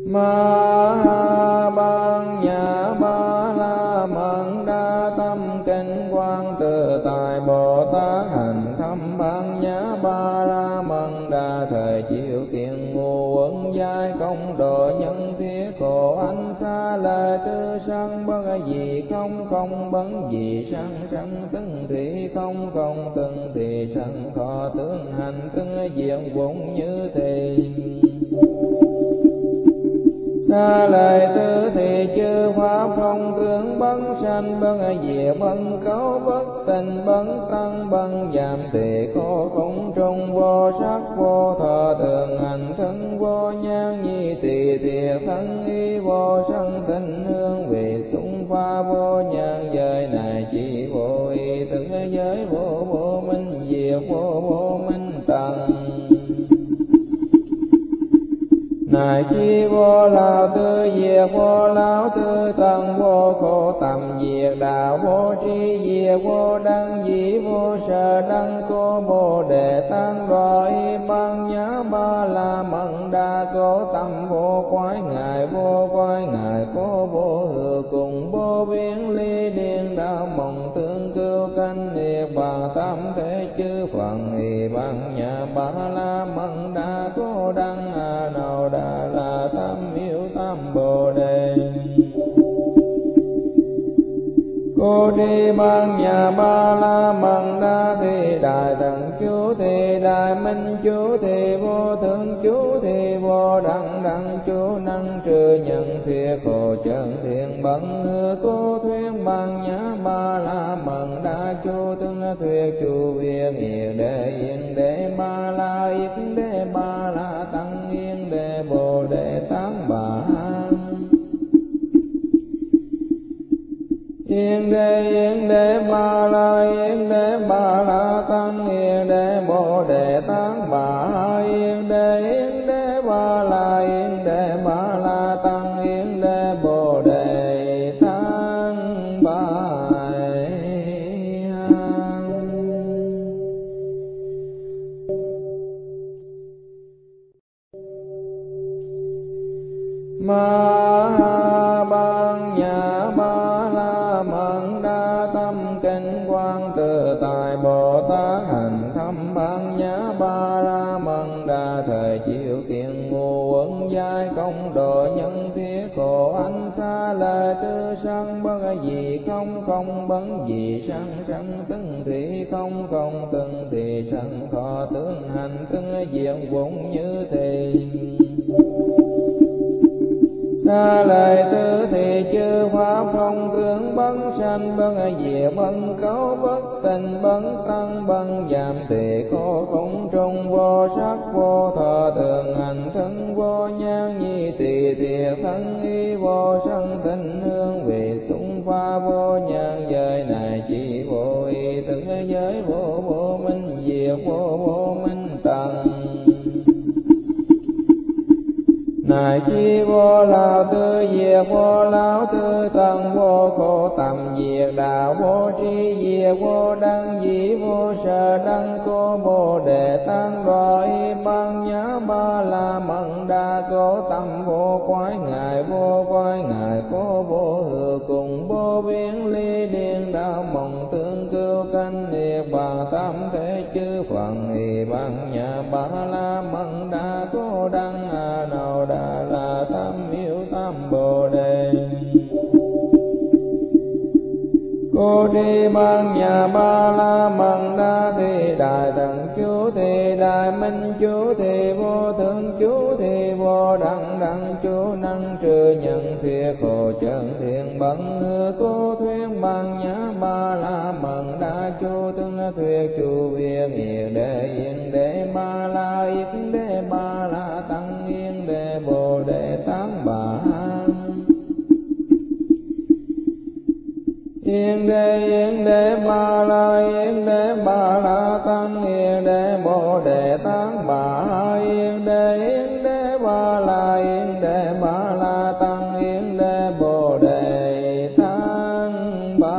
Ma Ban Nhã Ba La Mật Đa Tâm Kinh Quang Tự Tại Bồ Tát Hành Thâm Ban Nhã Ba La Mật Đa Thời Chiếu Kiền Ngũ Uẩn Giai Công Độ Nhân Thiết Khổ Ánh Xa Lời Tư Sanh Bất Dị Không Không Bấn Dị Sanh Sanh Tưng Thị Không Không Tưng Thị Sanh Thọ Tướng Hành Tưng Diện Vụng Như Thị Xa lời tư thì chư pháp không tướng bấn sanh bấn diệt bấn cấu bất tình bấn tăng bấn giảm thì khổ không trung vô sắc vô thọ thường hành thân vô nhan nhi tỳ thiệt thân y vô sân tình hương vị xung pha vô nhan giới này chỉ vô y từng giới vô vô minh diệt vô vô minh tầng này chi vô lao tư diệt vô lão tư tầng vô khổ tầm diệt đạo vô tri diệt vô đăng dĩ vô sở đăng cô bồ đề tăng đọa y Ban Nhã Ba La Mật Đa cố tâm vô quái ngài vô quái ngài cố vô hữu cùng vô biến ly điên đạo mộng tương cưu canh niết bàn tam thế chư phận y Ban Nhã Ba La Mật Đa cố đăng a nào đà la tam miếu tam bồ đề cô đi Ban Nhã Ba La Mật Đa thì đại thần chú thì đại minh chú thì vô thượng chú thì vô đẳng đẳng chú năng trừ nhận thiệt khổ chân thiện bẩn hư cô thuyết Ban Nhã Ba La Mật Đa chú tương thuyết chú viên yên đệ yên đệ ba la yên đệ ba la tăng yên đệ bồ đề tán bà yên đế ba la tăng yên đế bồ đề tán bà yên đế ba la tăng yên đế bồ đề tán bà Ma Ban Nhã Ba La Mật Đa Tâm Kinh Quang Tự Tại Bồ Tát Hành Thâm Ban Nhã Ba La Mật Đa Thời Chiếu Kiền Ngũ Uẩn Giai Công Độ Nhân Thiết Khổ Ánh Xa Lời Tư Sanh Bất Dị Không Không Bấn Dị Sanh Sanh Tưng Thị Không Không Tưng Thị Sanh Thọ Tướng Hành Tưng Diện Vụng Như Thị Xa lời tư thì chư pháp không tướng bấn sanh bấn diệt bấn cấu bất tình bấn tăng bấn giảm thì khổ không trung vô sắc vô thọ thường hành thân vô nhan nhi tỳ thiệt thân y vô sân tình hương vị xung pha vô nhan giới này chỉ vô y từng giới vô vô minh diệt vô vô minh tầng này chi vô lao tư diệt vô lão tư tầng vô khổ tầm diệt đạo vô tri diệt vô đăng dĩ vô sở đăng cô bồ đề tăng đọa y Ban Nhã Ba La Mật Đa cố tâm vô quái ngài vô quái ngài cố vô hữu cùng vô biến ly điên đạo mộng tương cưu canh niết bàn tam thế chư phận y Ban Nhã Ba La Mật Đa cố đăng a nào đà la tam miếu tam bồ đề cô đi Ban Nhã Ba La Mật Đa thì đại thần chú thì đại minh chú thì vô thượng chú thì vô đẳng đẳng chú năng trừ nhận thiệt khổ chân thiện bẩn hư cô thuyết Ban Nhã Ba La Mật Đa chú tương thuyết chú viên yên đệ ba la yên đệ ba la tăng yên đệ bồ đề tán bà yên đế ba la tăng yên đế bồ đề tán bà yên đế ba la tăng yên đế bồ đề tán bà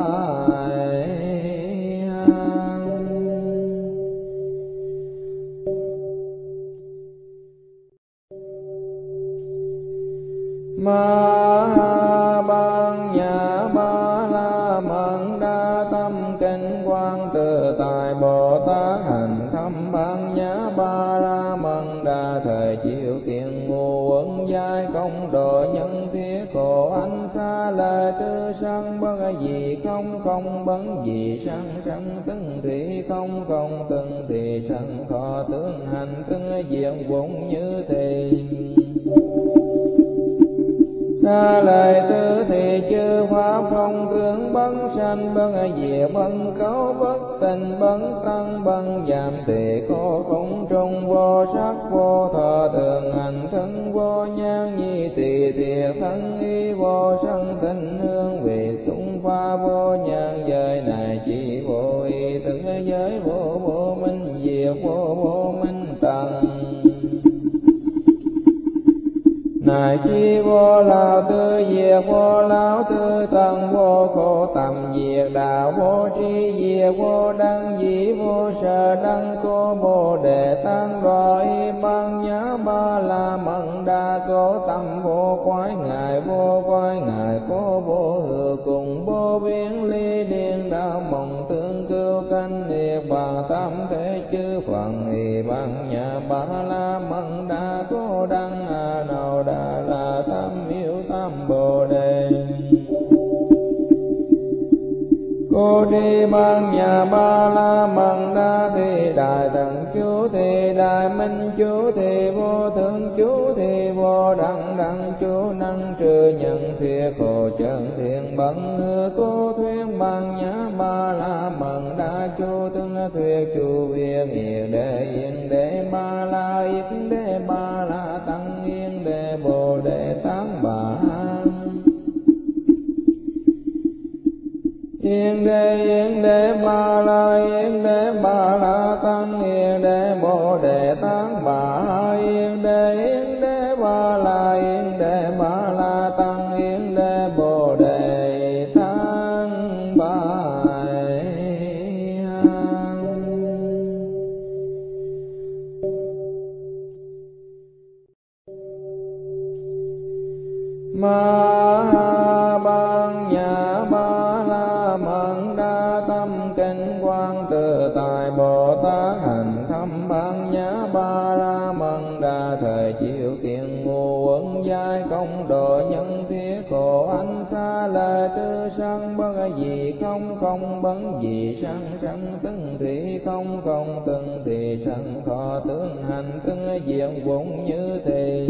Ma ha ban nhã ba la mật đa tâm kinh quang tự tại Bồ Tát hành thâm ban nhã ba la mật đa thời chiếu tiền ngu uẩn giai công độ nhân thiết khổ ánh xa lời tư sanh bất gì không không bấn gì sanh sanh tưng thị không không tưng thị sanh thọ tướng hành tương diện vụng như thì xa lời tư thì chư pháp không tướng bấn sanh bấn diệt bấn cấu bất tình bấn tăng bấn giảm thì có không trung vô sắc vô thọ thường hành thân vô nhan nhi tỳ thiệt thân y vô sân tình hương vì xung pha vô nhan giới này chỉ vô y từng giới vô vô minh diệt vô vô minh tầng này chi vô lão tư diệt vô lão tư tầng vô khổ tầm diệt đạo vô tri diệt vô đăng dĩ vô sở đăng cô bồ đề tăng đọa y băng nhã ba la mật đa cố tâm vô quái ngài cô vô hư cùng vô biến ly điên đạo mộng tương cưu canh niết bàn tam thế chư phận y băng nhã ba la mật đa cố đăng a nâu đà la tam miếu tam bồ đề cô đi ban nhà ba la mật đa thì đại thần chú thì đại minh chú thì vô thượng chú thì vô đẳng đẳng chú năng trừ nhận thiệt khổ chân thiện bằng hư cô thuyết ban nhã ba la mật đa chú tương thuyết chú viên yên đế ba la yết đế ba la tăng yên đế bồ đề tán bà yên đế ba la tăng yên đế bồ đề tán bà yên đế ba la tăng yên đế bồ đề tán bà ma ha ban nhã ba la mật đa tâm kinh quang tự tại Bồ Tát hành thâm ban nhã ba la mật đa thời chiếu tiền ngu uẩn giai công độ nhân thiết khổ ánh xa lời tư sanh bất gì không không bấn gì sanh sanh tưng thị không không tưng thị sanh thọ tướng hành tương diện vụng như thì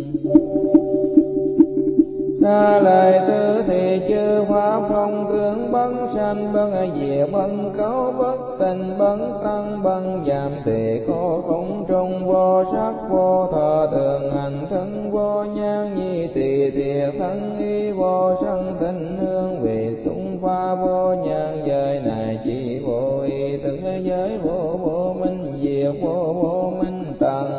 xa lời tư thì chư pháp không tướng bấn sanh bấn diệt bấn cấu bất tình bấn tăng bấn giảm thì có không trung vô sắc vô thọ thường hành thân vô nhan nhi tỳ thiệt thân y vô sân tình hương vì xung pha vô nhan giới này chỉ vô y từng giới vô vô minh diệt vô vô minh tầng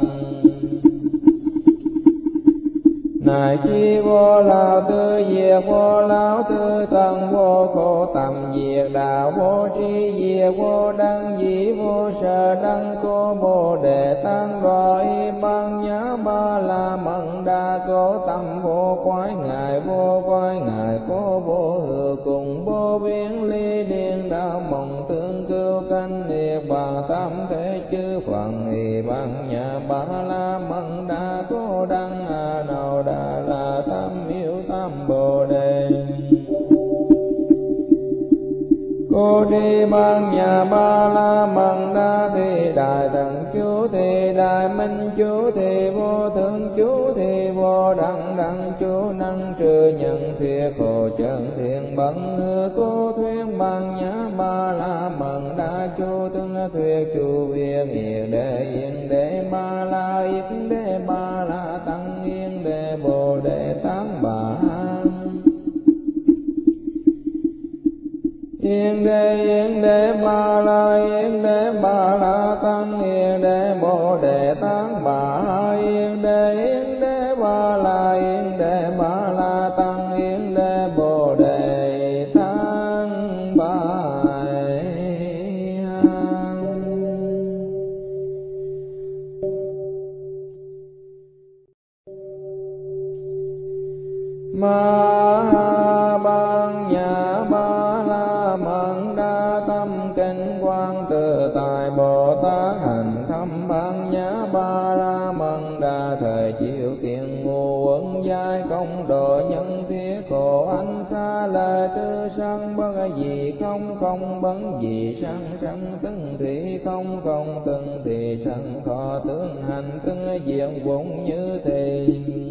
này chi vô lão tư diệt vô lão tư tầng vô khổ tầm diệt đạo vô tri diệt vô đăng dĩ vô sở đăng cô bồ đề tăng đọa y băng nhã ba la mật đa cố tâm vô quái ngài cô vô hư cùng vô biến ly điên đạo mộng tương cưu canh niết bàn tam thế chư phận y băng nhã ba la mật đa cố đăng a nâu đà la tam miếu tam bồ đề cô đi ban nhà ba la mật đa thì đại thần chú thì đại minh chú thì vô thượng chú thì vô đẳng đẳng chú năng trừ nhận thiệt khổ chân thiện bằng hư cô thuyết ban nhã ba la mật đa chú tương thuyết chú viên yên đế ba la yết đế ba la tăng yên đế bồ đề tán bà yên đế ba la tăng yên đế bồ đề tán bà yên đế ba la tăng yên đế bồ đề tán bà Ma Ban Nhã Ba La Mật Đa Tâm Kinh Quang Tự Tại Bồ Tát hành thâm Ban Nhã Ba La Mật Đa thời chiếu tiền ngũ uẩn giai công độ nhân thiết khổ ánh xa lời tư sanh bất gì không không bấn gì sanh sanh tưng thị không không tưng thị sanh khó tướng hành tương diện vốn như thì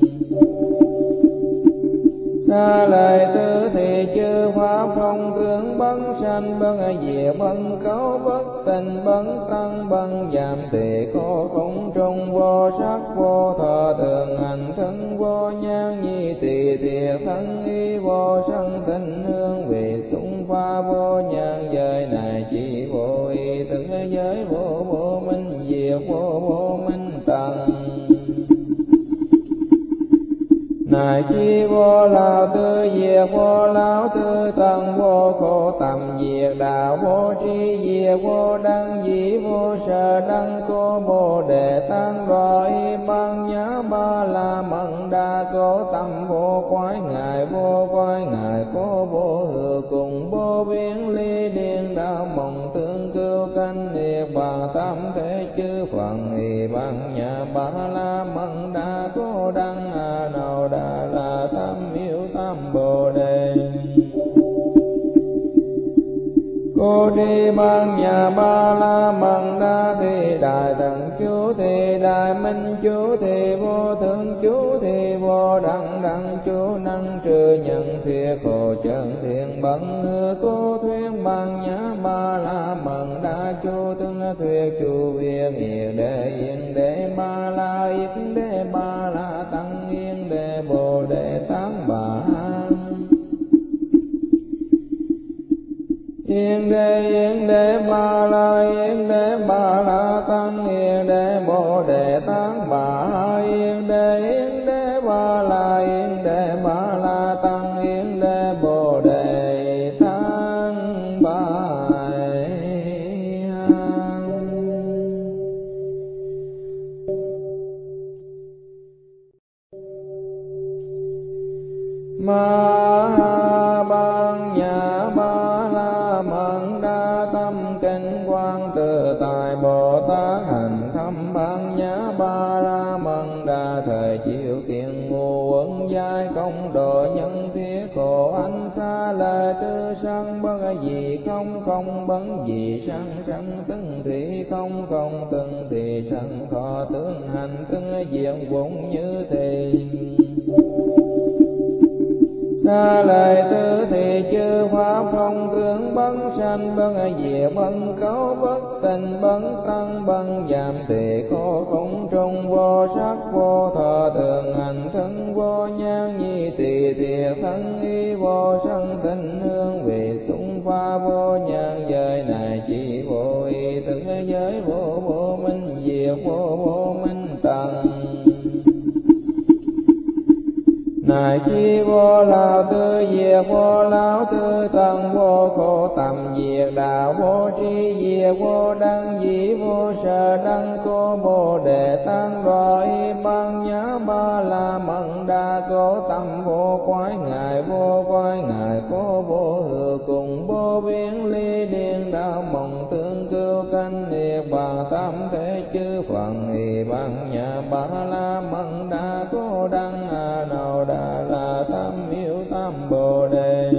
xa lời tư thì chư pháp không tướng bấn sanh bấn diệt bấn cấu bất tình bấn tăng bấn giảm thì khổ không trung vô sắc vô thọ thường hành thân vô nhan nhi tỳ thiệt thân y vô sân tình hương vì xung pha vô nhan giới này chỉ vô y từng giới vô vô minh diệt vô vô minh tầng này chi vô lao tư diệt vô lão tư tầng vô khổ tầm diệt đạo vô tri diệt vô đăng dĩ vô sở đăng cô bồ đề tăng rồi Ban Nhã Ba La Mật Đa cố tâm vô quái ngài cô vô hữu cùng vô biến ly điên đạo mộng tương cưu canh niết bàn tam thế chư phần Ban Nhã Ba La Mật Đa cố đăng a nâu đà la tam miếu tam bồ đề cô đi Ban Nhã Ba La Mật Đa thì đại thần chú thì đại minh chú thì vô thượng chú thì vô đẳng đẳng chú năng trừ nhân thiệt khổ chân thiện bận hư cô thuyết Ban Nhã Ba La Mật Đa chú tương thuyết chú viên yên đế ba la yên đế ba la tăng yên đế bồ đề tát bà yên đế ba la tăng yên đế bồ đề tát bà yên đế ba la tăng yên đế bồ đề tát bà Ma Ban Nhã Ba La Mật Đa tâm kinh quang tự tại Bồ Tát hành thâm Ban Nhã Ba La Mật Đa thời chiếu tiền ngũ uẩn giai công độ nhân thiết khổ ánh xa lời tư sanh bất gì không không bấn gì sanh sanh tưng thị không không tưng thị sanh khó tướng hành tương diện vốn như thì xa lời tư thì chư pháp không tướng bấn sanh bấn diệt bấn cấu bất tình bấn tăng bấn giảm thì khổ không trung vô sắc vô thọ thường hành thân vô nhan nhi tỳ thiệt thân y vô sân tình hương vì xung pha vô nhan giới này chỉ vô y từng giới vô vô minh diệt vô vô minh tầng này chi vô lao tư diệt vô lão tư tầng vô khổ tầm diệt đạo vô tri diệt vô đăng dĩ vô sở đăng cô bồ đề tăng rồi Ban Nhã Ba La Mật Đa cố tâm vô quái ngài cô vô hữu cùng vô biến ly điên đạo mộng tương cưu canh niết bàn tam thế chư phần Ban Nhã Ba La Mật Đa cố đăng a nâu đà la tam miếu tam bồ đề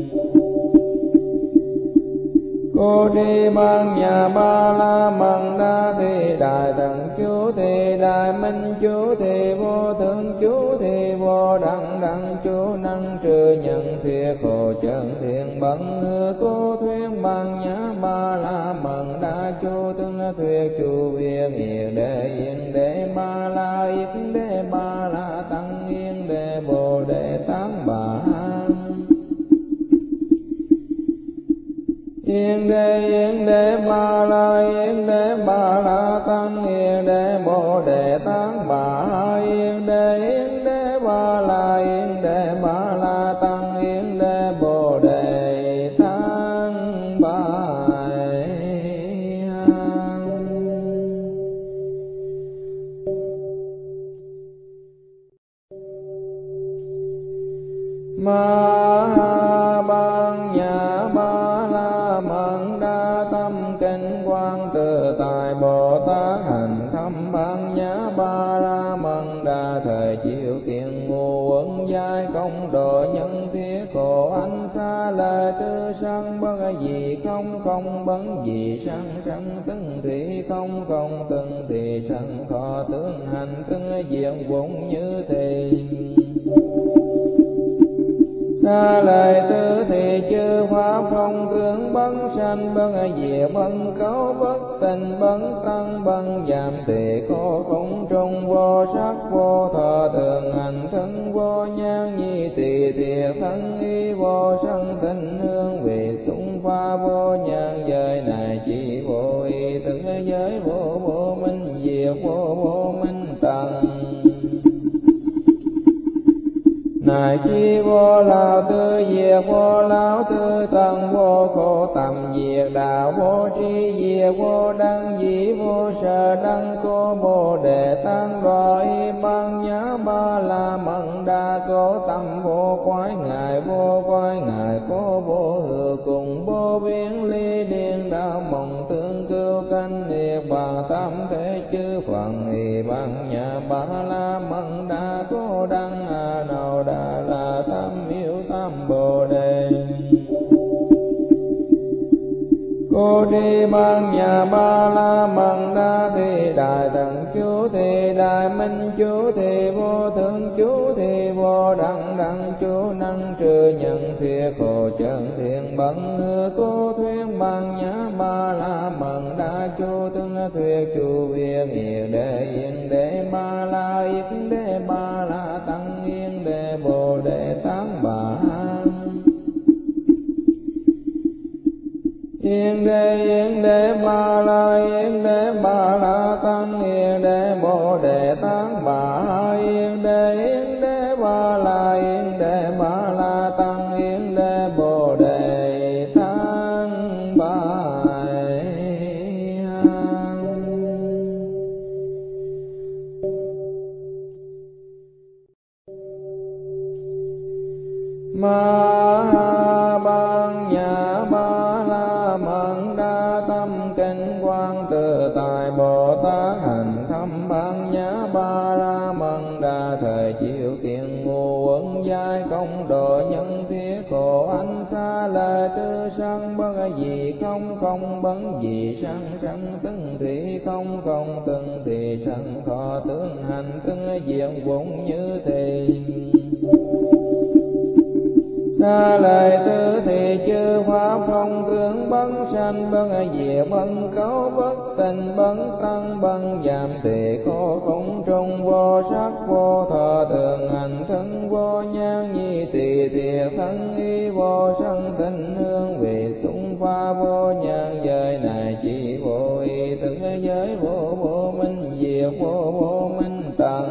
cô đi Ban Nhã Ba La Mật Đa thì đại thần chú thì đại minh chú thì vô thượng chú thì vô đẳng đẳng chú năng trừ nhân thiệt khổ chân thiện bận hư cô thuyết Ban Nhã Ba La Mật Đa chú tương thuyết chú viên yên đế ba la yên đế ba la tăng yên đế bồ đề tát bà yên đế ba la tăng yên đế bồ đề tát bà yên đế ba la tăng yên đế bồ đề tát bà Ma Ban Nhã Ba La Mật Đa Tâm Kinh Quang Tự Tại Bồ Tát hành thâm Ban Nhã Ba La Mật Đa thời chiếu tiền ngu uẩn giai công độ nhân thiết khổ ánh xa lời tư sanh bất gì không không bấn gì sanh sanh tưng thị không không tưng thị sanh khó tướng hành tưng diện vụng như thì xa lời tư thì chư pháp không tướng bấn sanh bấn diệt bấn cấu bất tình bấn tăng bấn giảm thì khổ không trung vô sắc vô thọ thường hành thân vô nhan nhi tỳ thiệt thân y vô sân tình hương vì xung pha vô nhan giới này chỉ vô y từng giới vô vô minh diệt vô vô minh tầng này chi vô lão tư diệt vô lão tư tầng vô khổ tầm diệt đạo vô tri diệt vô đăng dĩ vô sở đăng cô bồ đề tăng đòi Ban Nhã Ba La Mật Đa cố tâm vô quái ngài cô vô hư cùng vô biến ly điên đạo mộng tương cưu canh niết bàn tam thế chư phần y Ban Nhã Ba La Mật Đa cố đăng a nào đà la tam miếu tam bồ đề cô đi Ban Nhã Ba La Mật Đa thì đại thần chú thì đại minh chú thì vô thượng chú thì vô đẳng đẳng chú năng trừ nhân thiệt khổ chân thiện bẩn hư cô thuyết Ban Nhã Ba La Mật Đa chú tương thuyết chú viên yên đế ba la yết đế ba la tăng yên đế bồ đề tán bà yên đế ba la tăng yên đế bồ đề tán bà yên đế ba la tăng yên đế bồ đề tán bà Ma Ban Nhã Ba La Mật Đa tâm kinh quang tự tại Bồ Tát hành thâm Ban Nhã Ba La Mật Đa thời chiếu tiền ngu uẩn giai công độ nhân thiết khổ ánh xa lời tư sanh bất gì không không bấn gì sanh sanh tưng thị không không tưng thị sanh khó tướng hành tưng diện vụng như thì xa lời tư thì chư pháp không tướng bấn sanh bấn diệt bấn cấu bất tình bấn tăng bấn giảm thì khổ không trung vô sắc vô thọ thường hành thân vô nhan nhi tỳ thiệt thân y vô sân tình hương vì xung pha vô nhan giới này chỉ vô y từng giới vô vô minh diệt vô vô minh tầng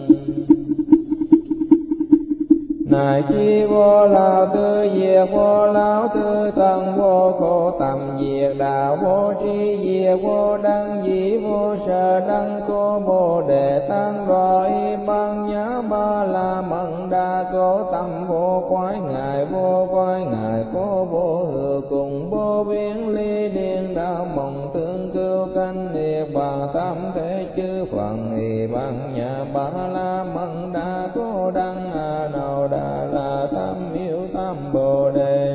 này chi vô lão tư diệt vô lão tư tầng vô khổ tầm diệt đạo vô tri diệt vô đăng dĩ vô sở đăng cô bồ đề tăng đòi Ban Nhã Ba La Mật Đa cố tâm vô quái ngài cô vô hư cùng vô biến ly điên đạo mộng tương cưu canh niết bàn tam thế chư phần y Ban Nhã Ba La Mật Đa cố đăng a nào đà la tam miếu tam bồ đề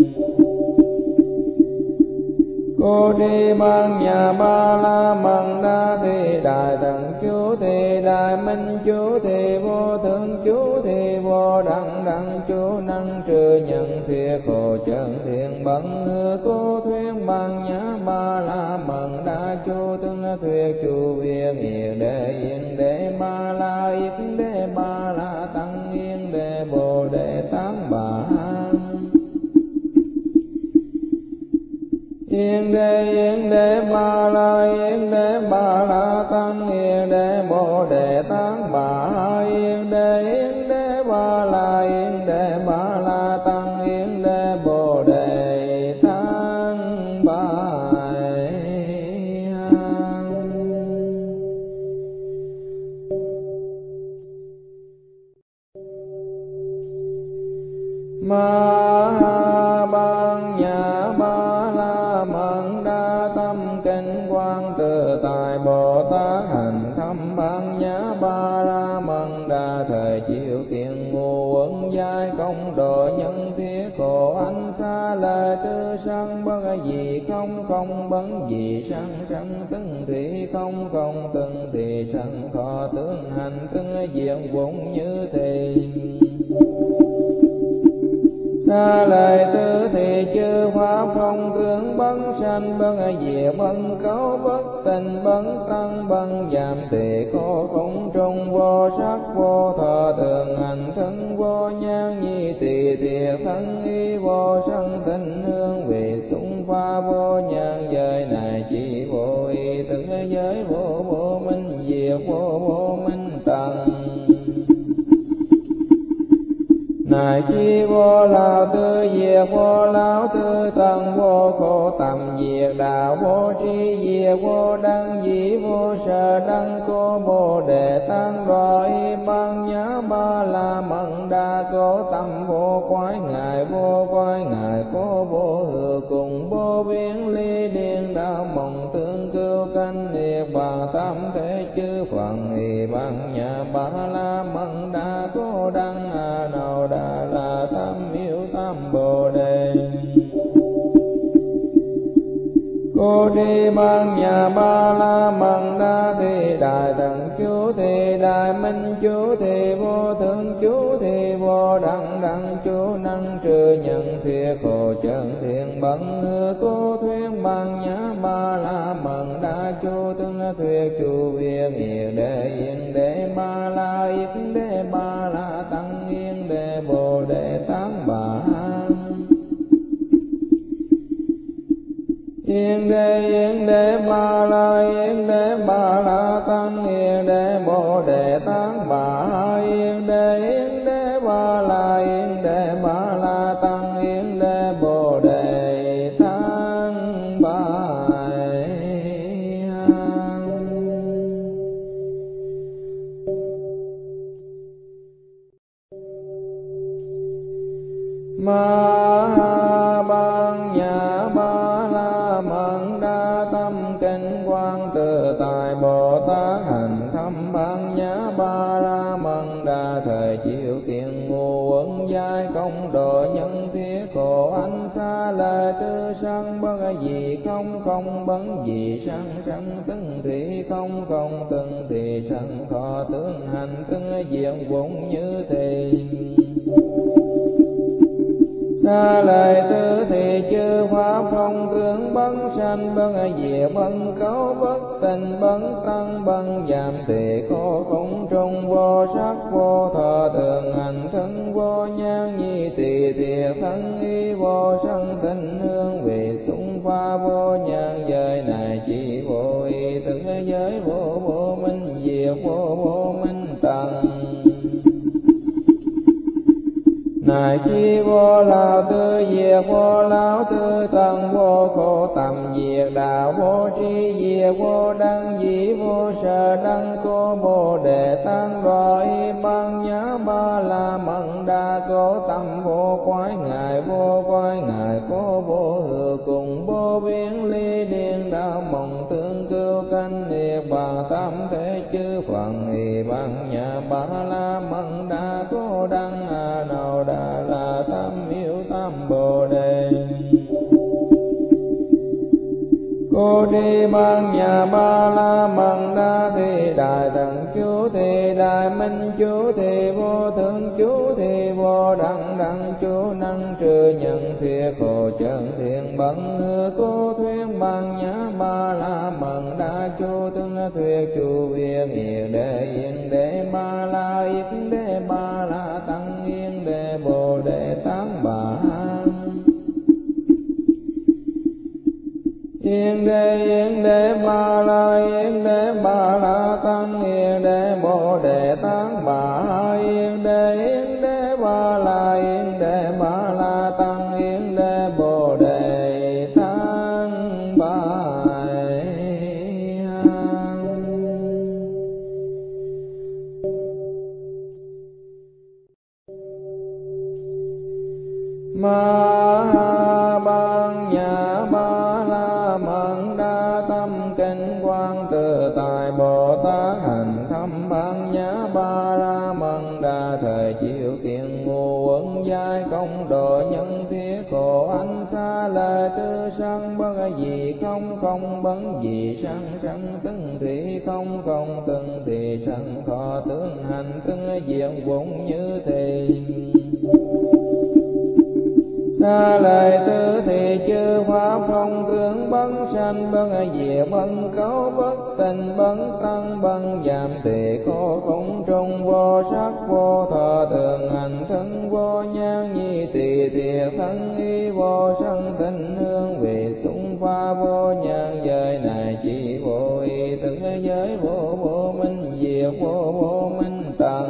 cô đi Ban Nhã Ba La Mật Đa thì đại thần chú thì đại minh chú thì vô thượng chú thì vô đẳng đẳng chú năng trừ nhân thiệt khổ chân thiện bẩn hư cô thuyết Ban Nhã Ba La Mật Đa chú tương thuyết chú viên yên đế ba la yết đế ba la tăng yên đế bồ đề tán bà yên đế ba la tăng yên đế bồ đề tán bà yên đế ba la tăng yên đế bồ đề tán bà Ma Ban Nhã Ba La Mật Đa Tâm Kinh Quang Tự Tại Bồ Tát Hành Thâm Ban Nhã Ba La Mật Đa Thời Chiếu Tiền Ngu Uẩn Giai Công Độ Nhân Thiết Khổ Ánh Xa Lời Tư Sanh Bất Dị Không Không Bấn Dị Sanh Sanh Tưng Thị Không Không Tưng Thị Sanh Thọ Tướng Hành Tưng Diện Vụng Như Thị Xa lời tư thì chư pháp không tướng bấn sanh bấn diệt bấn cấu bất tình bấn tăng bấn giảm thì có không trung vô sắc vô thọ thường hành thân vô nhan nhi tỳ thiệt thân y vô sân tình hương vì xung pha vô nhan giới này chỉ vô y từng giới vô vô minh diệt vô vô minh tầng này chi vô lão tư diệt vô lão tư tầng vô khổ tầm diệt đạo vô tri diệt vô đăng dĩ vô sở đăng cô bồ đề tăng đòi ban nhã ba la mật đa cố tâm vô quái ngài cô vô hư cùng vô biến ly điên đạo mộng tương cưu canh niết bàn tam thế chư phận y ban nhã ba la mật đa cố đăng a nào đà la tam miếu tam bồ đề cô đi ban nhà ba la mật đa thì đại thần chú thì đại minh chú thì vô thượng chú thì vô đẳng đẳng chú năng trừ nhận thiệt khổ chân thiện bằng hư cô thuyết ban nhã ba la mật đa chú tương thuyết chú viên yên đế ba la yết đế ba la tăng yên đế bồ đề tán bà yên đế ba la tăng yên đế bồ đề tán bà yên đế ba la tăng yên đế bồ đề tán bà Ma Ban Nhã Ba La Mật Đa Tâm Kinh Quang Tự Tại Bồ Tát Hành Thâm Ban Nhã Ba La Mật Đa Thời Chiếu Tiền Ngu Uẩn Giai Công Độ Nhân Thiết Khổ Ánh Xa Lời Tư Sanh Bất Dị Không Không Bấn Dị Sanh Sanh Tưng Thị Không Không Tưng Thị Sanh Thọ Tướng Hành Tưng Diện Vụng Như Thị Xa lời tư thì chư pháp không tướng bấn sanh bấn diệt bấn cấu bất tình bấn tăng bấn giảm thì có không trung vô sắc vô thọ thường hành thân vô nhan nhi tỳ thiệt thân y vô sân tình hương vì xung pha vô nhan giới này chỉ vô y từng giới vô vô minh diệt vô vô minh tầng này chi vô lão tư diệt vô lão tư tầng vô khổ tầm diệt đạo vô tri diệt vô đăng dĩ vô sở đăng cô bồ đề tăng đòi ban nhã ba la mật đa cố tâm vô quái ngài cô vô hư cùng vô biến ly điên đạo mộng tương cưu canh niết bàn tam thế chư phận y ban nhã ba la mật đa cố đăng a nào đà la tam miếu tam bồ đề cô đi ban nhà ba la mật đa thì đại thần chú thì đại minh chú thì vô thượng chú thì vô đẳng đẳng chú năng trừ nhận thiệt khổ chân thiện bằng hư cô thuyết ban nhã ba la mật đa chú tương thuyết chú viên yên đế ba la yết đế ba la tăng yên đế bồ đề tán bà yên đế ba la tăng yên đế bồ đề tán bà yên đế ba la tăng yên đế bồ đề tán bà Ma ha ban nhã ba la mật đa tâm kinh quang tự tại Bồ Tát hành thâm ban nhã ba la mật đa thời chiếu tiền ngũ uẩn giai công độ nhân thiết khổ ánh xa lời tư sanh bất gì không không bấn gì sanh sanh tưng thị không không tưng thị sanh khó tướng hành tương diện vốn như thì xa lời tư thì chư pháp không tướng bấn sanh bấn diệt bấn cấu bất tình bấn tăng bấn giảm thì cô không trung vô sắc vô thọ thường hành thân vô nhan nhi tỳ thiệt thân y vô sân tình hương vì xung pha vô nhan giới này chỉ vô y từng giới vô vô minh diệt vô vô minh tầng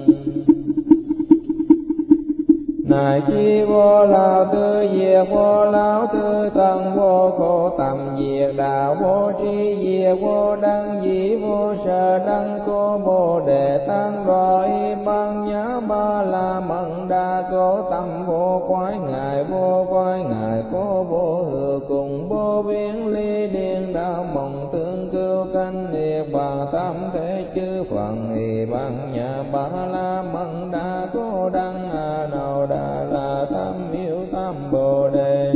này chi vô lão tư diệt vô lão tư tầng vô khổ tầm diệt đạo vô tri diệt vô đăng dĩ vô sở đăng cô bồ đề tăng đoại ban nhã ba la mật đa cố tâm vô quái ngài vô quái ngài cô vô hữu cùng vô biến ly điên đạo mộng tương cưu canh niết bàn tam thế chư phận y ban nhã ba la mật đa cố đăng a nâu đa la tam miếu tam bồ đề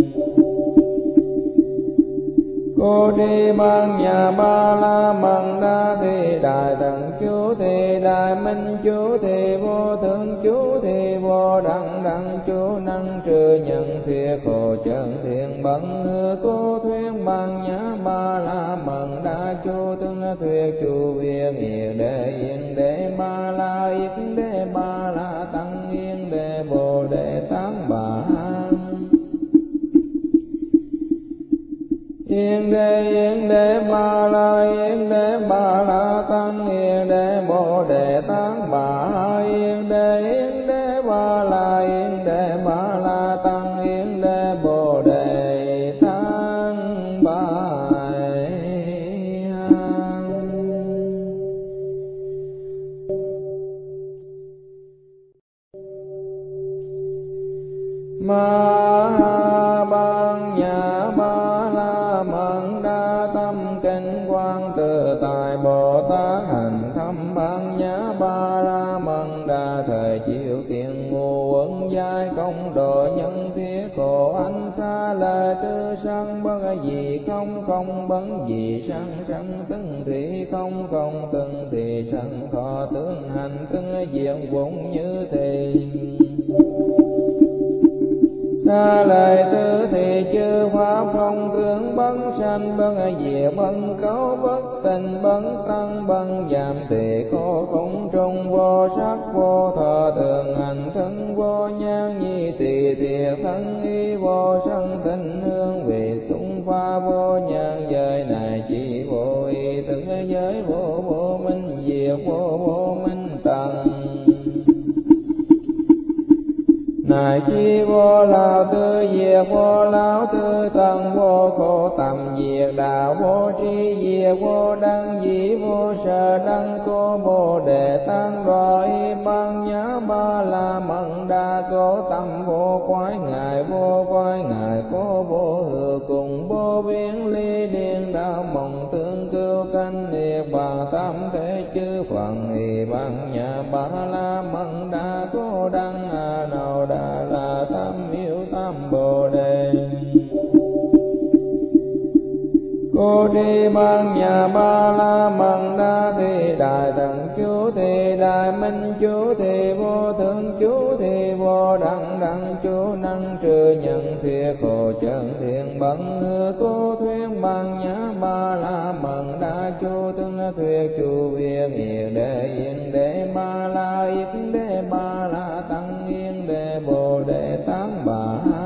cô đi ban nhà ba la mật đa thì đại thần chú thì đại minh chú thì vô thượng chú thì vô đẳng đẳng chú năng trừ nhân thiệt khổ chân thiện bận hư cô thuyết ban nhã ba la mật đa chú tương thuyết chú viên yên đế ba la yên đế ba la tăng yên đế bồ đề tát bà yên đế ba la tăng yên đế bồ đề tát bà yên đế ba la tăng yên đế bồ đề tát bà ma ha ban nhã ba la mật đa tâm kinh quang tự tại Bồ Tát hành thâm ban nhã ba la mật đa thời chiếu tiền ngũ uẩn giai công độ nhân thiết khổ ánh xa lời tư sanh bất gì không không bấn gì sanh sanh tưng thị không không tưng thị sanh khó tướng hành tương diện vốn như thì xa lời tư thì chư pháp không tướng bấn sanh bấn diệt bấn cấu bất tình bấn tăng bấn giảm thì cô không trung vô sắc vô thọ thường hành thân vô nhan nhi tỳ thiệt thân y vô sân tình hương vì xung pha vô nhan giới này chỉ vô y từng giới vô vô minh diệt vô vô minh tầng này chi vô lão tư diệt vô lão tư tầng vô khổ tầm diệt đạo vô tri diệt vô đăng dĩ vô sở đăng cô bồ đề tăng đoại ban nhã ba la mật đa cố tâm vô quái ngài vô quái ngài cô vô hữu cùng vô biến ly điên đạo mộng tương cưu canh niết bàn tam thế chư phận y ban nhã ba la mật đa cố đăng a nâu đa la tam miếu tam bồ đề cô đi ban nhà ba la mật đa thì đại thần chú thì đại minh chú thì vô thượng chú thì vô đẳng đẳng chú năng trừ nhân thiệt khổ chân thiện bận hư cô thuyết ban nhã ba la mật đa chú tương thuyết chú viên yên đế ba la yên đế ba la tăng yên đế bồ đề tát bà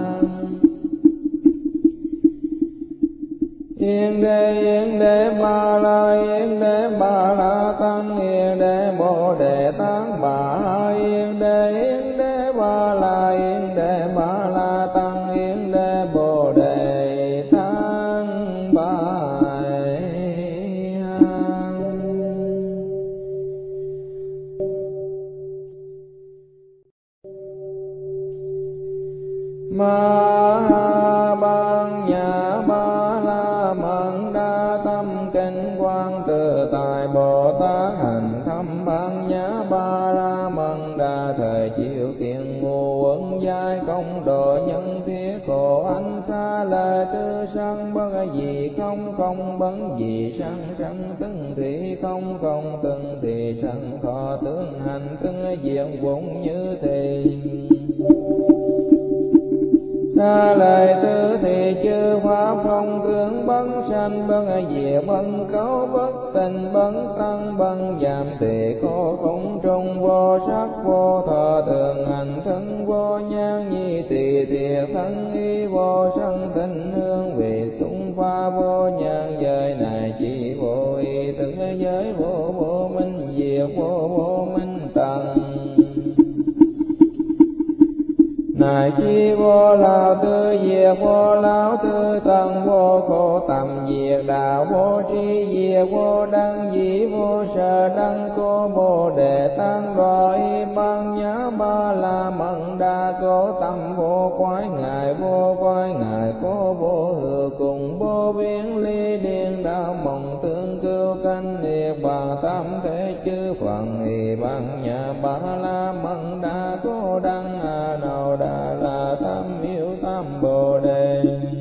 yên đế ba la tăng yên đế bồ đề tát bà yên đế ba la tăng yên đế bồ đề tát bà Ma Ban Nhã Ba La Mật Đa Tâm Kinh Quang Tự Tại Bồ Tát Hành Thâm Ban Nhã Ba La Mật Đa Thời Chiếu Kiền Ngu Uẩn Giai Công Độ Nhân Thiết Khổ Ánh Xa Lời Tư Sanh Bất Dị Không Không Bất Dị Sanh Sanh Tưng Thị Không Không Tưng Thị Sanh Khó Tướng Hành Tưng Diện Vụng Như Thị Xa lời tư thì chư pháp không tướng bất sanh bất diệt bất cấu bất tình bất tăng bất giảm thì khổ không trung vô sắc vô thọ thường hành thân vô nhan nhi tỳ thiệt thân y vô sân tinh hương vị xung pha vô nhan giới này chỉ vô y từng giới vô vô minh diệt vô vô minh tầng này chi vô lao tư diệt vô lão tư tầng vô khổ tầm diệt đạo vô tri diệt vô đăng dĩ vô sở đăng cô bồ đề tăng đòi Ban Nhã Ba La Mật Đa cố tâm vô quái ngài vô quái ngài cố vô hữu cùng vô biến ly điên đạo mộng tương cưu canh niết bàn tam thế chư phần y Ban Nhã Ba La Mật Đa cố đăng a nào đà la tam miếu tam bồ đề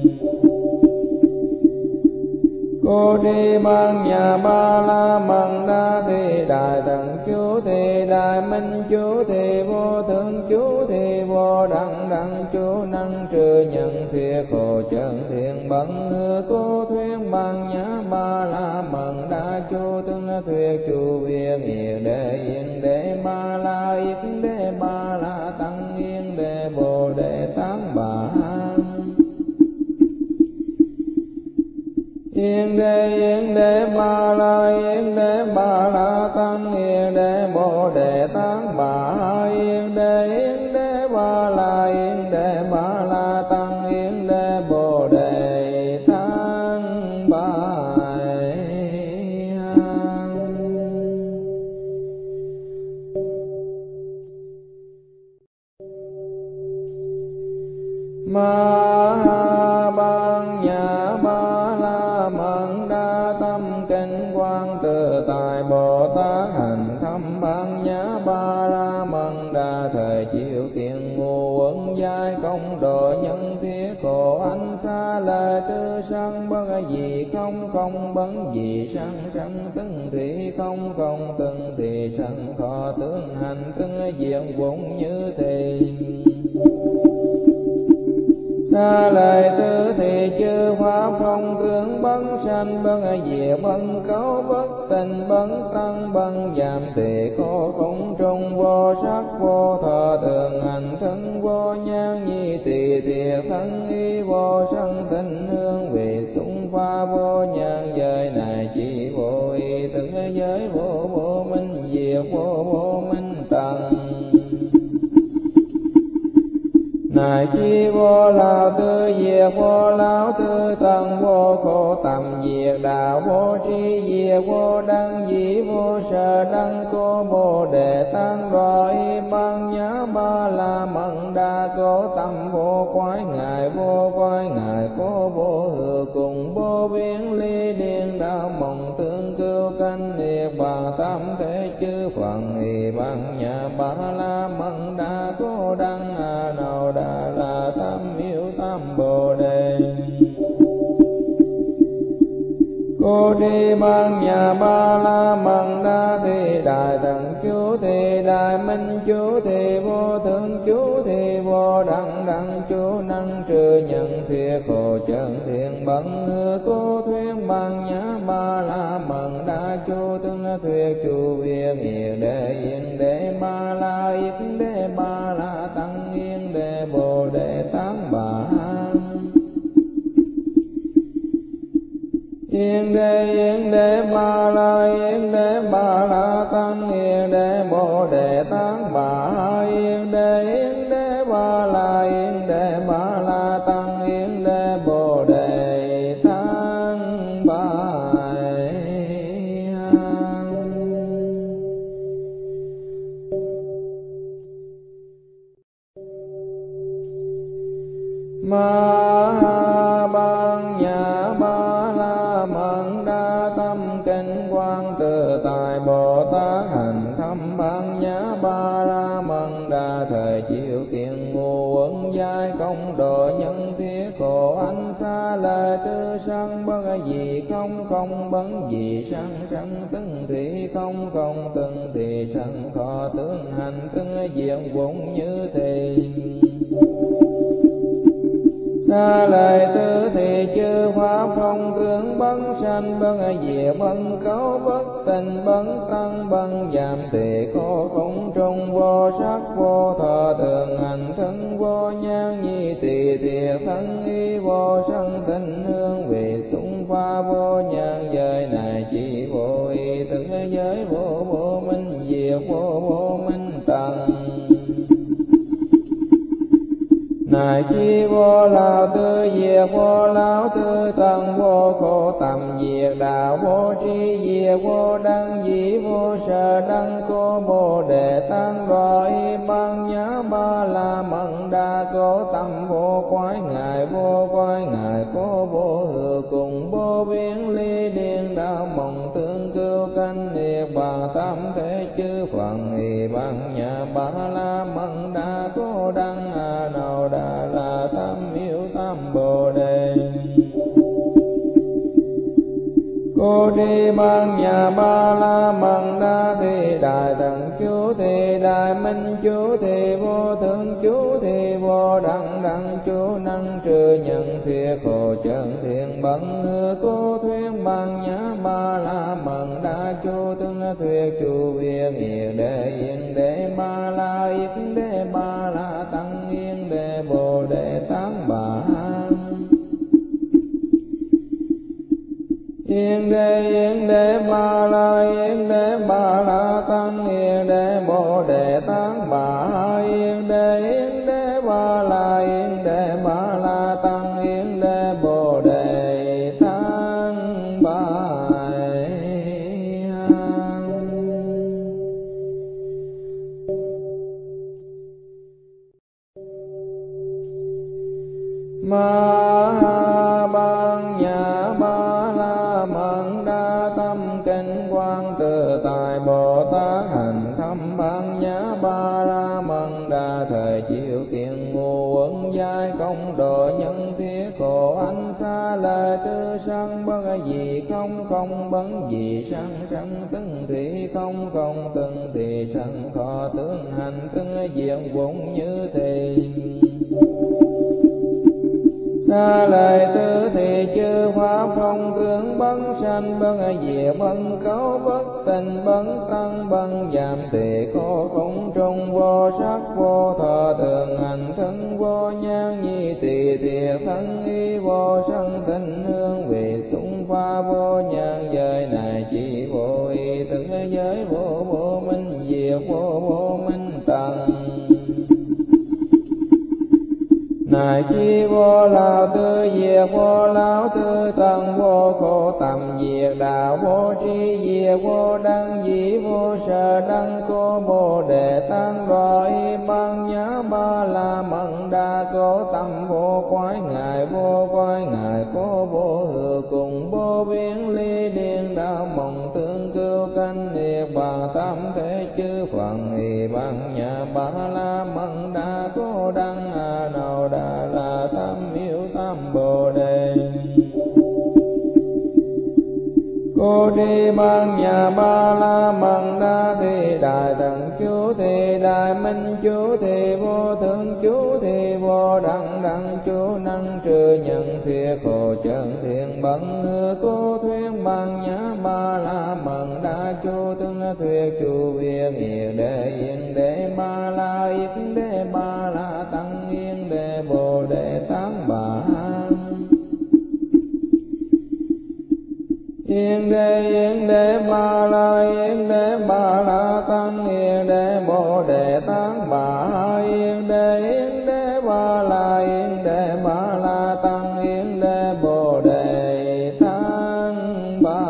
cô đi Ban Nhã Ba La Mật Đa thì đại thần chú thì đại minh chú thì vô thượng chú thì vô đẳng đẳng chú năng trừ nhân thiệt khổ chân thiện bận hư cô thuyết Ban Nhã Ba La Mật Đa chú tương thuyết chú viên yên đế ba la yên đế ba la tăng yên đế bồ đề tán bà yên đế ba la tăng yên đế bồ đề tán bà yên đế ba la tăng yên đế bồ đề tán bà Ma Ban Nhã Ba La Mật Đa Tâm Kinh Quang Tự Tại Bồ Tát Hành Thâm Ban Nhã Ba La Mật Đa Thời Chiếu Kiền Ngu Uẩn Giai Công Độ Nhân Thiết Khổ Ánh Xa Lời Tư Sanh Bất Dị Không Không Bất Dị Sanh Sanh Tưng Thị Không Không Tưng Thị Sanh Khó Tướng Hành Tưng Diện Vụng Như Thị Xa lời tư thì chư pháp không tướng bất sanh bất diệt bất cấu bất tình bất tăng bất giảm thì khổ không trung vô sắc vô thọ thường hành thân vô nhan nhi tỳ thiệt thân y vô sân tinh hương vị xung pha vô nhan giới này chỉ vô y từng giới vô vô minh diệt vô vô minh tầng này chi vô lao tư diệt vô lão tư tầng vô khổ tầm diệt đạo vô tri diệt vô đăng dĩ vô sở đăng cô bồ đề tăng đòi Ban Nhã Ba La Mật Đa cố tâm vô quái ngài cố vô hữu cùng vô biến ly điên đạo mộng tương cưu canh niết bàn tam thế chư phần y Ban Nhã Ba La Mật Đa cố đăng a nào đà la tam miếu tam bồ đề cô đi Ban Nhã Ba La Mật Đa thì đại thần chú thì đại minh chú thì vô thượng chú thì vô đẳng đẳng chú năng trừ nhân thiệt khổ chân thiện bận hư cô thuyết Ban Nhã Ba La Mật Đa chú tương thuyết chú viên yên đế ba la tăng yên đế bồ đề tán bà yên đế ba la tăng yên đế bồ đề tán bà yên đế ba la tăng yên đế bồ đề tán bà Ma Ban Nhã Ba La Mật Đa Tâm Kinh Quang Tự Tại Bồ Tát Hành Thâm Ban Nhã Ba La Mật Đa Thời Chiếu Tiền Ngu Uẩn Giai Công Độ Nhân Thiết Khổ Ánh Xa Lời Tư Sanh Bất Dị Không Không Bất Dị Sanh Sanh Tưng Thị Không Không Tưng Thị Sanh Thọ Tướng Hành Tưng Diện Vụng Như Thị Xa lời tư thì chư pháp không tướng bất sanh bất diệt bất cấu bất tình bất tăng bất giảm thì khổ không trung vô sắc vô thọ thường hành thân vô nhan nhi tỳ thiệt thân y vô sân tình hương vì xung pha vô nhan giới này chỉ vô y từng giới vô vô minh diệt vô vô minh tầng này chi vô lão tư diệt vô lão tư tầng vô khổ tầm diệt đạo vô tri diệt vô đăng dĩ vô sở đăng cô bồ đề tăng đoại ban nhã ba la mật đa cố tâm vô quái ngại cô vô hư cùng vô biến ly điên đạo mộng tương cưu canh niết bàn tam thế chư phận y ban nhã ba la mật đa cố đăng a nào đà la tam miếu tam bồ đề cô đi ban nhà ba la mật đa thì đại thần chú thì đại minh chú thì vô thượng chú thì vô đẳng đẳng chú năng trừ nhận thiệt khổ chân thiện bằng hư cô thuyết ban nhã ba la mật đa chú tương thuyết chú viên yên đế ba la yết đế ba la tăng yên đế bồ đề tán bà yên đế ba la tăng yên đế bồ đề tán bà yên đế ba la tăng yên đế bồ đề tán bà Ma Ban Nhã Ba La Mật Đa Tâm Kinh Quang Tự Tại Bồ Tát Hành Thâm Ban Nhã Ba La Mật Đa Thời Chiếu Tiền Ngu Uẩn Giai Công Độ Nhân Thiết Khổ Ánh Xa Lời Tư Sanh Bất Dị Không Không Bất Dị Sanh Sanh Tưng Thị Không Không Tưng Thị Sanh Thọ Tướng Hành Tưng Diện Vụng Như Thị xa lời tư thì chư pháp không tướng bất sanh bất diệt bất cấu bất tình bất tăng bất giảm thì khổ không trung vô sắc vô thọ thường hành thân vô nhan nhi tỳ thiệt thân y vô sân tình hương vì xung pha vô nhan giới này chỉ vô y từng giới vô vô minh diệt vô vô minh tầng này chi vô lão tư diệt vô lão tư tầng vô khổ tầm diệt đạo vô tri diệt vô đăng dĩ vô sở đăng cô bồ đề tăng đoại ban nhã ba la mật đa cố tâm vô quái ngại cô vô hư cùng vô biến ly điên đạo mộng tương cưu canh niết bàn tam thế chư phận y ban nhã ba la mật đa cố đăng a nào đà la tam miếu tam bồ đề cô đi ban nhà ba la mật đa thì đại thần chú thì đại minh chú thì vô thượng chú thì vô đẳng đẳng chú năng trừ nhận thiệt khổ chân thiện bằng hư cô thuyết ban nhã ba la mật đa chú tương thuyết chú viên yên đế ba la yết đế ba la tăng yên đế bồ đề tán bà yên đế ba la tăng yên đế bồ đề tán bà yên đế ba la tăng yên đế bồ đề tán bà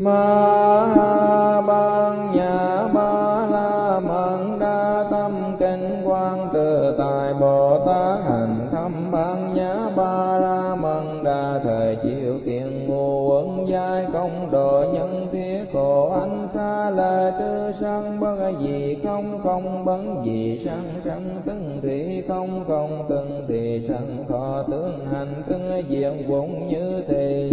Ma Ban Nhã Ba La Mật Đa Tâm Kinh Quang Tự Tại Bồ Tát Hành Thâm Ban Nhã Ba La Mật Đa Thời Chiếu Tiền Ngũ Uẩn Giai Công Độ Nhân Thiết Khổ Ánh Xa Lời Tư Sanh Bất Dị Không Không Bấn Dị Sanh Sanh Tưng Thị Không Không Tưng Thị Sanh Thọ Tướng Hành Tưng Diện Vốn Như Thị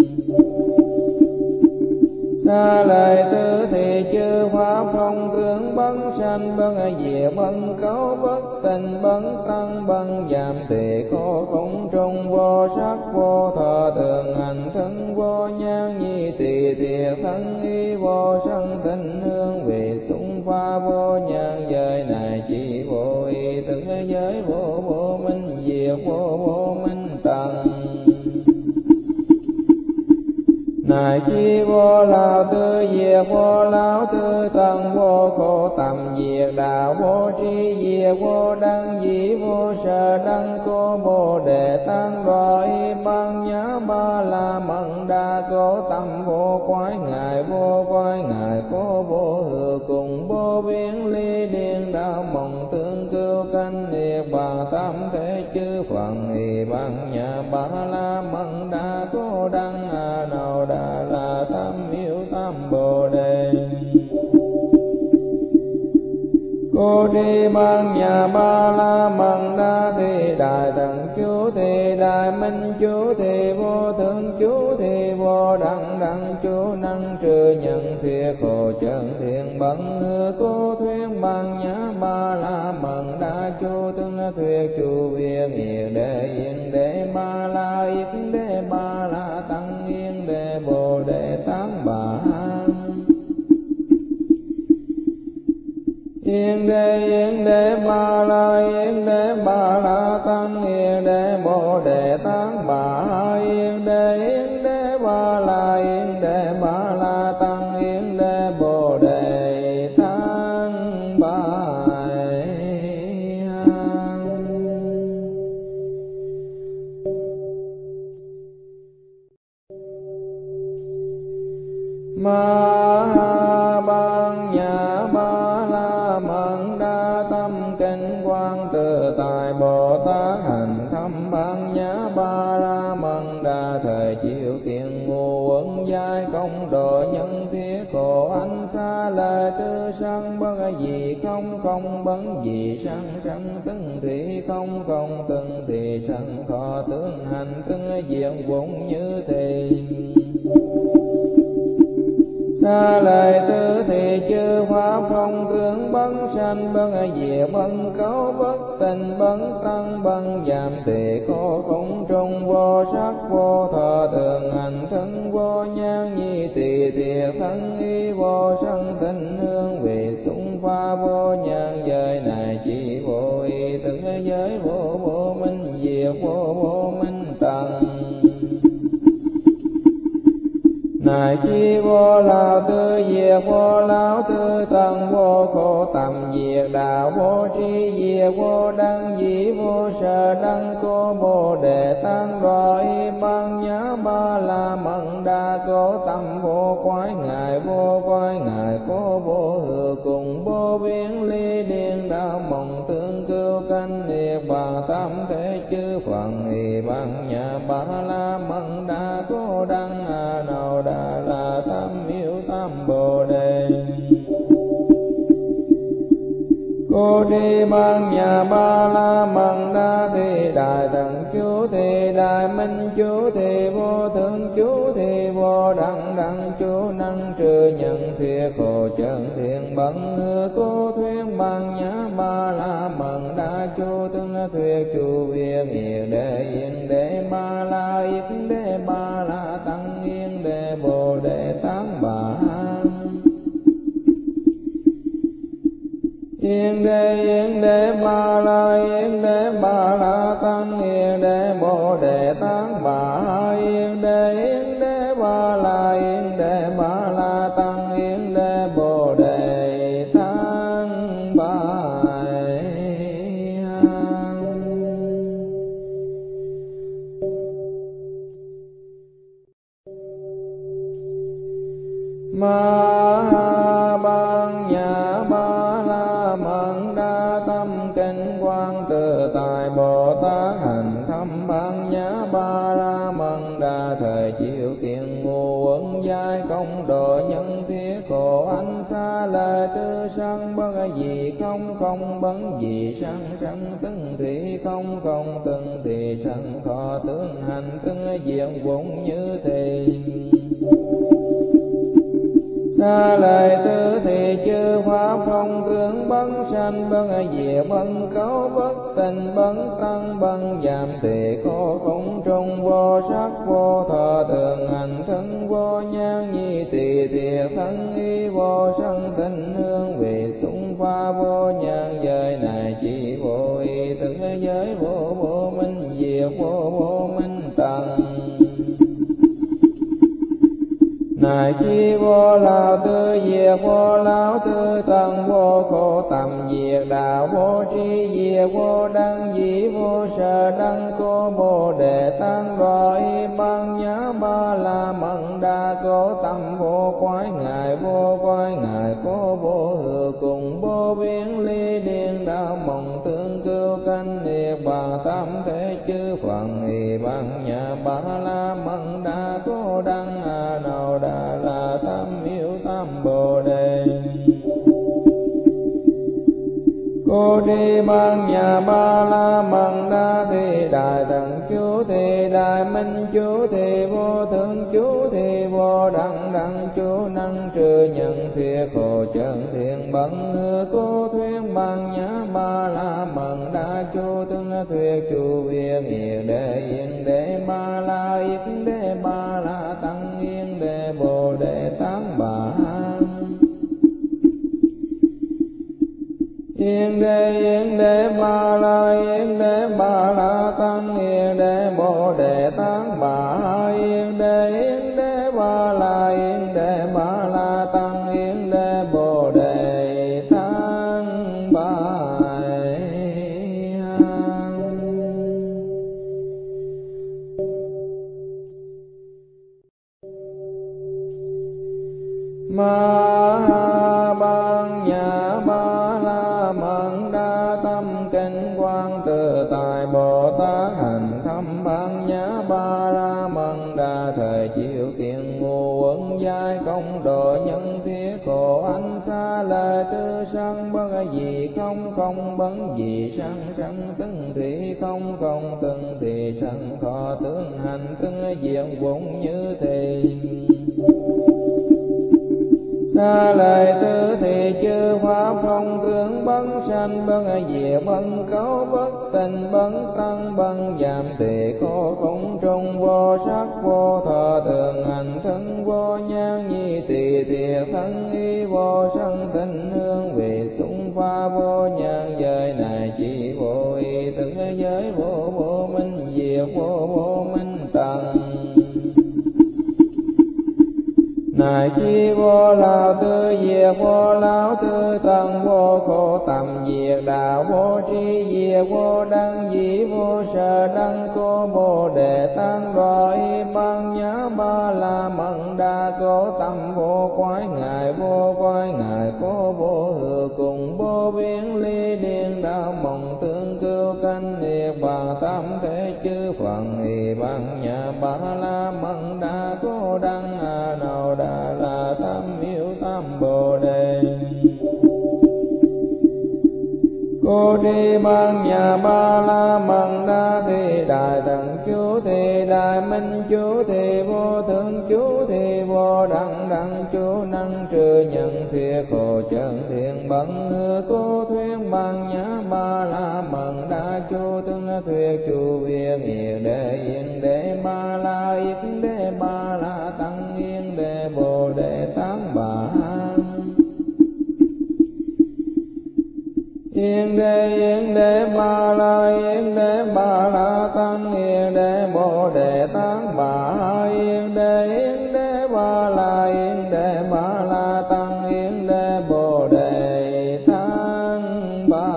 Xa lời tư thì chư pháp không tướng bấn sanh bấn diệt bấn cấu bất tình bấn tăng bấn giảm thì có không trung vô sắc vô thọ thường hành thân vô nhan nhi tỳ thiệt thân y vô sân tình hương vì xung pha vô nhan giới này chỉ vô y từng giới vô vô minh diệt vô vô minh tầng này chi vô lão tư diệt vô lão tư tầng vô khổ tầm diệt đạo vô tri diệt vô đăng dĩ vô sở đăng cô bồ đề tăng đoại băng nhã ba la mật đa cố tâm vô quái ngài cô vô hữu cùng vô biến ly điên đạo mộng tương cưu canh niết bàn tam thế chư phận y băng nhã ba la mật đa cố đăng a nâu đà la tam miếu tam bồ đề cô đi ban nhà ba la mật đa thì đại thần chú thì đại minh chú thì vô thượng chú thì vô đẳng đẳng chú năng trừ nhân thiệt khổ chân thiện bận hư cô thuyết ban nhã ba la mật đa chú tương thuyết chú viên yên đế ba la yết đế ba la tăng yên đế bồ đề tát bà yên đế ba la tăng yên đế bồ đề tát bà yên đế ba la tăng yên đế bồ đề tát bà Ma Ban Nhã Ba La Mật Đa Tâm Kinh Quang Tự Tại Bồ Tát Hành Thâm Ban Nhã Ba La Mật Đa Thời Chiếu Tiền Ngũ Uẩn Giai Công Độ Nhân Thiết Khổ Ánh Xa Lời Tư Sanh Bất Dị Không Không Bấn Dị Sanh Sanh Tưng Thị Không Không Tưng Thị Sanh Thọ Tướng Hành Tưng Diện Vốn Như Thị xa lời tư thì chư pháp không tướng bấn sanh bấn diệt bấn cấu bất tình bấn tăng bấn giảm thì có không trung vô sắc vô thọ thường hành thân vô nhan nhi tỳ thiệt thân y vô sân tình hương vì xung pha vô nhan giới này chỉ vô y từng giới vô vô minh diệt vô vô minh tầng này chi vô lão tư diệt vô lão tư tầng vô khổ tầm diệt đạo vô tri diệt vô đăng dĩ vô sở đăng cô bồ đề tăng đoại băng nhã ba la mật đa cố tâm vô quái ngài cô vô hữu cùng vô biến ly điên đạo mộng tương cưu canh niết bàn tam thế chư phận y băng nhã ba la mật đa cố đăng a nâu đà la tam miếu tam bồ đề cô đi ban nhà ba la mật đa thì đại thần chú thì đại minh chú thì vô thượng chú thì vô đẳng đẳng chú năng trừ nhân thiệt khổ chân thiện bận hư cô thuyết ban nhã ba la mật đa chú tương thuyết chú viên yên đế ba la yết đế ba la tăng yên đế bồ đề tát bà yên đế ba la tăng yên đế bồ đề tát bà yên đế ba la tăng yên đế bồ đề tát bà Ma Ban Nhã Ba La Mật Đa Tâm Kinh Quang Tự Tại Bồ Tát hành thâm Ban Nhã Ba La Mật Đa thời chiếu tiền ngu uẩn giai công độ nhân thiết khổ ánh xa lời tư sanh bất gì không không bấn gì sanh sanh tưng thị không không tưng thị sanh khó tướng hành tương diện vụng như thì xa lời tư thì chư pháp không tướng bấn sanh bấn diệt bấn cấu bất tình bấn tăng bấn giảm thì khổ không trung vô sắc vô thọ thường hành thân vô nhan nhi tỳ thiệt thân y vô sân tình hương vì xung pha vô nhan giới này chỉ vô y tự giới vô vô minh diệt vô vô minh tầng này chi vô lao tư diệt vô lão tư tầng vô khổ tầm diệt đạo vô tri diệt vô đăng dĩ vô sở đăng cô bồ đề tăng đòi Ban Nhã Ba La Mật Đa cố tâm vô quái ngài có vô hữu cùng vô biến ly điên đạo mộng tương cưu canh niết bàn tam thế chư phần y Ban Nhã Ba La Mật Đa cố đăng a nào đà la tam miếu tam bồ đề cô đi Ban Nhã Ba La Mật Đa thì đại thần chú thì đại minh chú thì vô thượng chú thì vô đẳng đẳng chú năng trừ nhân thiệt khổ chân thiện bận hư cô thuyết Ban Nhã Ba La Mật Đa chú tương thuyết chú viên yên đế ba la yên đế ba la tăng yên đế bồ đề tán bà yên đế ba la tăng yên đế bồ đề tán bà yên đế ba la tăng yên đế bồ đề tán bà Ma Ban Nhã Ba La Mật Đa tâm kinh quang tự tại Bồ Tát hành thâm Ban Nhã Ba La Mật Đa thời chiếu tiền ngu uẩn giai công độ nhân thiết khổ ánh xa lời tư sanh bất gì không không bấn gì sanh sanh tưng thị không không tưng thị sanh khó tướng hành tương diện vụng như thì xa lời tư thì chư pháp không tướng bấn sanh bấn diệt bấn cấu bất tình bấn tăng bấn giảm thì khổ không trung vô sắc vô thọ thường hành thân vô nhan nhi tỳ thiệt thân y vô sân tình hương vì xung pha vô nhan giới này chỉ vô y tự giới vô vô minh diệt vô vô minh tầng này chi vô lao tư diệt vô lão tư tầng vô khổ tầm diệt đạo vô tri diệt vô đăng dĩ vô sở đăng cô bồ đề tăng đòi Ban Nhã Ba La Mật Đa cố tâm vô quái ngài có vô hữu cùng vô biến ly điên đạo mộng tương cưu canh niết bàn tam thế chư phần y Ban Nhã Ba La Mật Đa cố đăng a nào đà la tam miếu tam bồ đề cô đi Ban Nhã Ba La Mật Đa thì đại thần chú thì đại minh chú thì vô thượng chú thì vô đẳng đẳng chú năng trừ nhân thiệt khổ chân thiện bận hư cô thuyết Ban Nhã Ba La Mật Đa chú tương thuyết chú viên yên đế ba la yên đế ba la tăng yên đế bồ đề tán bà yên đế ba la tăng yên đế bồ đề tán bà yên đế ba la tăng yên đế bồ đề tán bà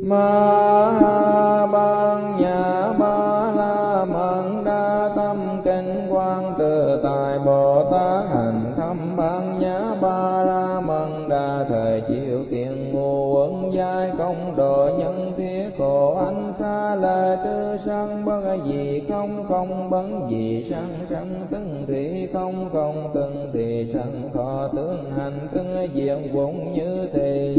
Ma Ban Nhã Ba La Mật Đa Tâm Kinh Quang Tự Tại Bồ Tát hành thâm Ban Nhã Ba La Mật Đa thời chiếu tiền ngu uẩn giai công độ nhân thiết khổ anh xa lời tư sanh bất gì không không bấn gì sanh sanh từng thị không không từng thị sanh thọ tướng hành từng diện vụng như thì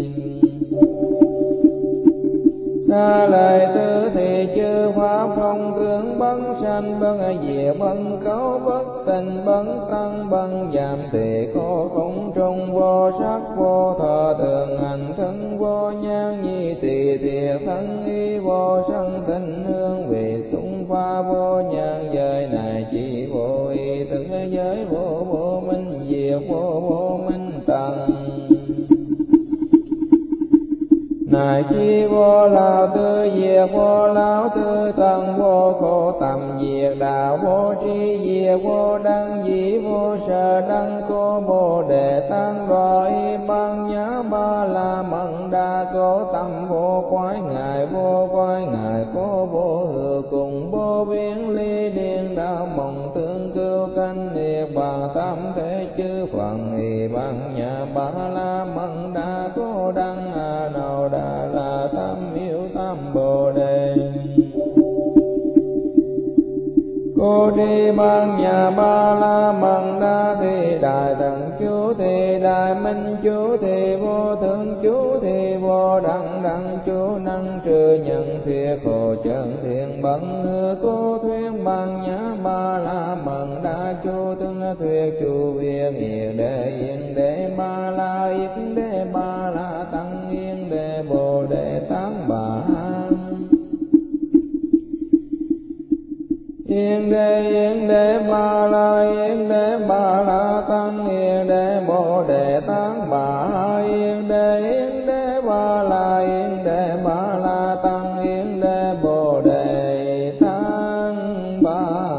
xa lời tư thì chư pháp không tướng bấn sanh bấn diệt bấn cấu bất tình bấn tăng bấn giảm thì khổ không trung vô sắc vô thọ thường hành thân vô nhan nhi tỳ thiệt thân y vô sân tình hương vì xung pha vô nhan giới này chỉ vô y từng giới vô vô minh diệt vô vô minh tầng này chi vô lão tư diệt vô lão tư tầng vô khổ tầm diệt đạo vô tri diệt vô đăng dĩ vô sở đăng cô bồ đề tăng đoại Ban Nhã Ba La Mật Đa cố tâm vô quái ngài cô vô hữu cùng vô biến ly điên đạo mộng tương cưu canh niết bàn tam thế chư phận Ban Nhã Ba La Mật Đa cố đăng a nào đà la tam miếu tam bồ đề cô đi Ban Nhã Ba La Mật Đa thì đại thần chú thì đại minh chú thì vô thượng chú thì vô đẳng đẳng chú năng trừ nhận thiệt khổ chân thiện bẩn hư cô thuyết Ban Nhã Ba La Mật Đa chú tương thuyết chú viên yên đế ba la yết đế ba la tăng yên đế bồ đề tán bà yên đế ba la tăng yên đế bồ đề tán bà yên đế ba la tăng yên đế bồ đề tán bà